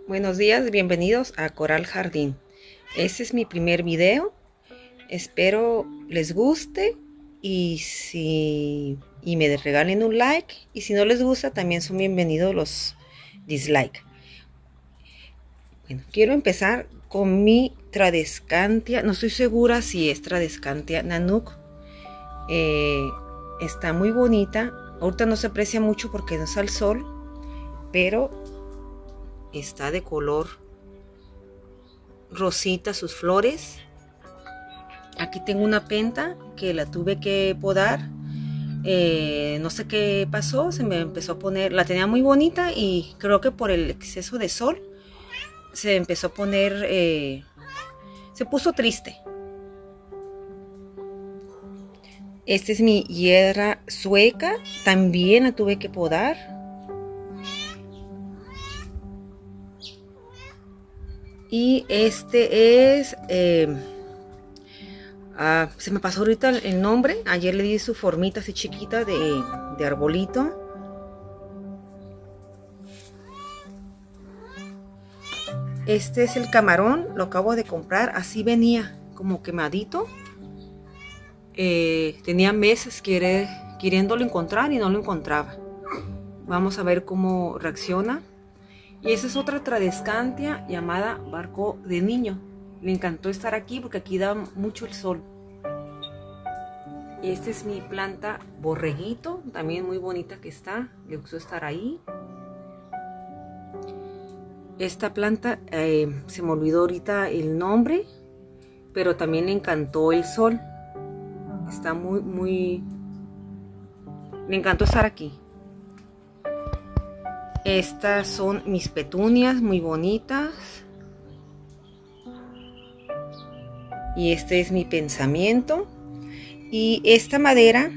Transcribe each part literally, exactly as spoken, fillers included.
Buenos días, bienvenidos a Coral Jardín. Este es mi primer video. Espero les guste y si y me regalen un like, y si no les gusta también son bienvenidos los dislike. Bueno, quiero empezar con mi Tradescantia. No estoy segura si es Tradescantia Nanook. Eh, está muy bonita. Ahorita no se aprecia mucho porque no está el sol, pero está de color rosita sus flores. Aquí tengo una penta que la tuve que podar. Eh, no sé qué pasó, se me empezó a poner, la tenía muy bonita y creo que por el exceso de sol se empezó a poner, eh, se puso triste. Esta es mi hierra sueca, también la tuve que podar. Y este es, eh, ah, se me pasó ahorita el nombre. Ayer le di su formita así chiquita de, de arbolito. Este es el camarón, lo acabo de comprar. Así venía, como quemadito. Eh, tenía meses quiere, queriéndolo encontrar y no lo encontraba. Vamos a ver cómo reacciona. Y esa es otra Tradescantia llamada barco de niño. Le encantó estar aquí porque aquí da mucho el sol. Y esta es mi planta borreguito, también muy bonita que está. Le gustó estar ahí. Esta planta, eh, se me olvidó ahorita el nombre, pero también le encantó el sol. Está muy, muy... Le encantó estar aquí. Estas son mis petunias muy bonitas. Y este es mi pensamiento. Y esta madera,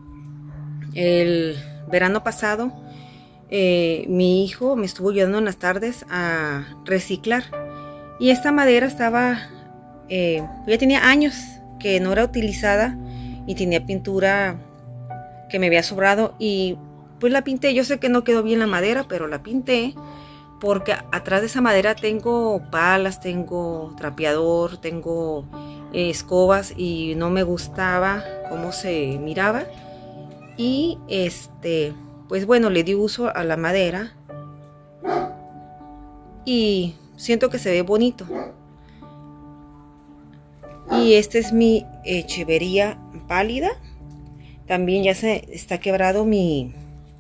el verano pasado, eh, mi hijo me estuvo ayudando en las tardes a reciclar. Y esta madera estaba, eh, ya tenía años que no era utilizada y tenía pintura que me había sobrado y pues la pinté. Yo sé que no quedó bien la madera, pero la pinté porque atrás de esa madera tengo palas, tengo trapeador, tengo eh, escobas y no me gustaba cómo se miraba. Y este, pues bueno, le di uso a la madera y siento que se ve bonito. Y esta es mi echevería pálida. También ya se está quebrado mi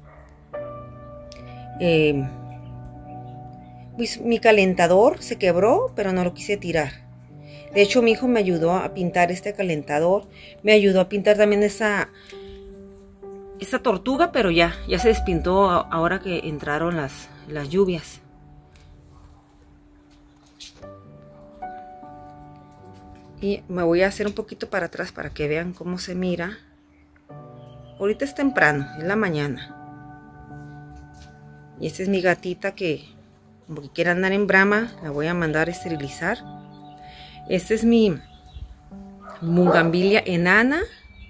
Eh, pues, mi calentador se quebró, pero no lo quise tirar. De hecho, mi hijo me ayudó a pintar este calentador. Me ayudó a pintar también esa, esa tortuga, pero ya, ya se despintó ahora que entraron las, las lluvias. Y me voy a hacer un poquito para atrás para que vean cómo se mira. Ahorita es temprano, es la mañana. Y esta es mi gatita que, como que quiere andar en brama, la voy a mandar a esterilizar. Este es mi Bugambilia enana.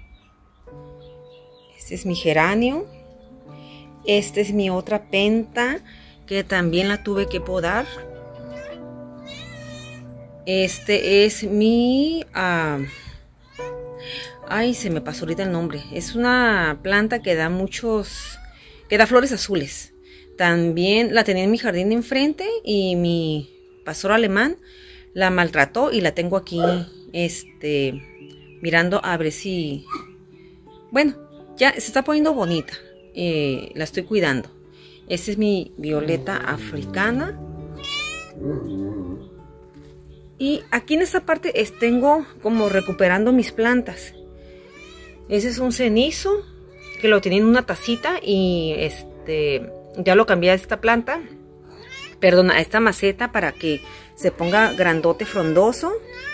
Este es mi geranio. Esta es mi otra penta que también la tuve que podar. Este es mi... Uh, ay, se me pasó ahorita el nombre. Es una planta que da muchos... que da flores azules. También la tenía en mi jardín de enfrente y mi pastor alemán la maltrató y la tengo aquí, este, mirando a ver si, bueno, ya se está poniendo bonita. Eh, la estoy cuidando. Esta es mi violeta africana. Y aquí en esta parte es, tengo como recuperando mis plantas. Ese es un cenizo que lo tenía en una tacita y este... ya lo cambié a esta planta, perdón, a esta maceta para que se ponga grandote, frondoso.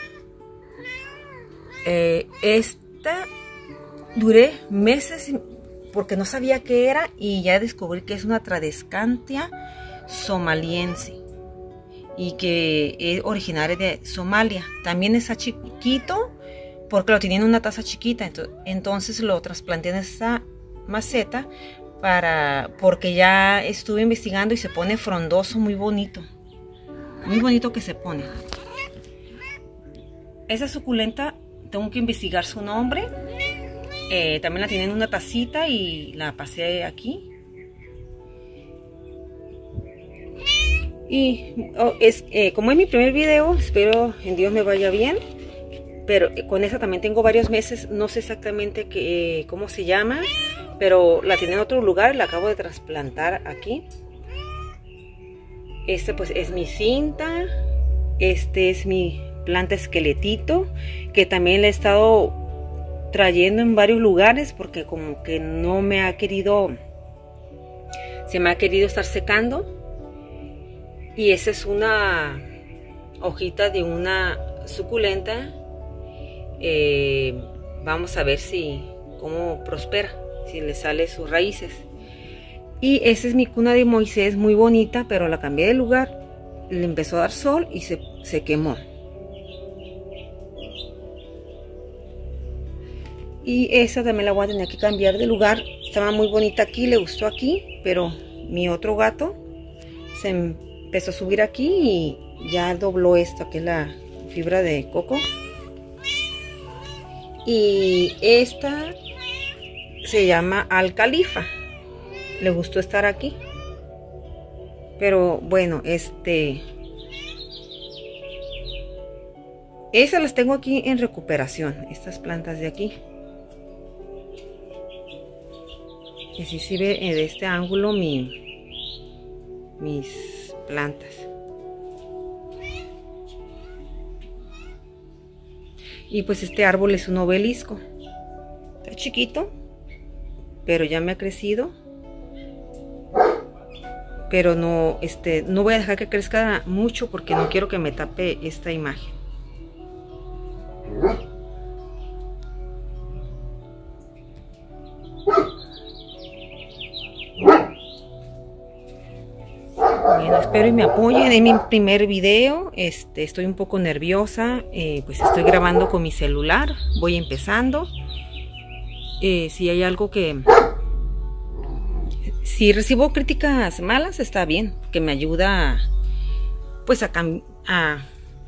Eh, esta duré meses porque no sabía qué era y ya descubrí que es una Tradescantia somaliense y que es originaria de Somalia. También está chiquito porque lo tenía en una taza chiquita, entonces lo trasplanté en esta maceta para, porque ya estuve investigando y se pone frondoso, muy bonito. muy bonito que se pone. Esa suculenta tengo que investigar su nombre. Eh, también la tienen en una tacita y la pasé aquí. Y oh, es eh, como es mi primer video, espero en Dios me vaya bien. Pero con esa también tengo varios meses, no sé exactamente qué, eh, cómo se llama, pero la tiene en otro lugar, la acabo de trasplantar aquí. Este pues es mi cinta, este es mi planta esqueletito, que también la he estado trayendo en varios lugares porque como que no me ha querido, se me ha querido estar secando. Y esa es una hojita de una suculenta. Eh, vamos a ver si cómo prospera, si le sale sus raíces. Y esa es mi cuna de Moisés, muy bonita, pero la cambié de lugar, le empezó a dar sol y se, se quemó. Y esa también la voy a tener que cambiar de lugar. Estaba muy bonita aquí, le gustó aquí, pero mi otro gato se empezó a subir aquí y ya dobló esto, que es la fibra de coco. Y esta se llama Alcalifa. Le gustó estar aquí. Pero bueno, este... esas las tengo aquí en recuperación. Estas plantas de aquí. Y así se ve de este ángulo mi, mis plantas. Y pues este árbol es un obelisco. Está chiquito, pero ya me ha crecido. Pero no, este, no voy a dejar que crezca mucho porque no quiero que me tape esta imagen. Bueno, espero y me apoyen en mi primer video. Este, estoy un poco nerviosa, eh, pues estoy grabando con mi celular, voy empezando. Eh, si hay algo que... Si recibo críticas malas, está bien, que me ayuda pues a, a,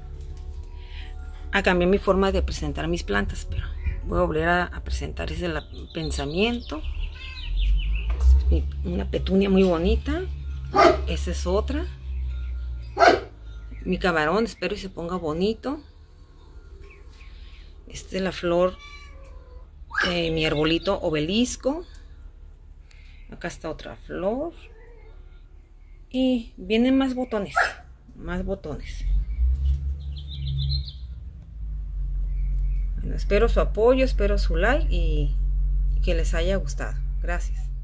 a cambiar mi forma de presentar mis plantas. Pero voy a volver a, a presentar ese el pensamiento. Es una petunia muy bonita. Esa es otra. Mi camarón, espero y se ponga bonito. Esta es la flor de mi arbolito obelisco. Acá está otra flor. Y vienen más botones. Más botones. Bueno, espero su apoyo, espero su like y que les haya gustado. Gracias.